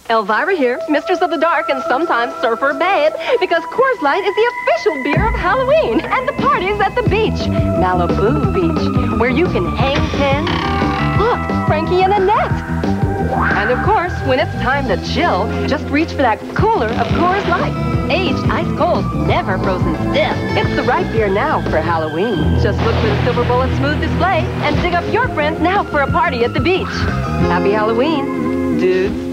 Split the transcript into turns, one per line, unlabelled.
Elvira here, Mistress of the Dark and sometimes Surfer Babe, because Coors Light is the official beer of Halloween, and the party's at the beach, Malibu Beach, where you can hang ten. Look, Frankie and Annette. And of course, when it's time to chill, just reach for that cooler of Coors Light. Aged ice cold, never frozen stiff. It's the right beer now for Halloween. Just look for the Silver Bullet Smooth display and dig up your friends now for a party at the beach. Happy Halloween, dudes.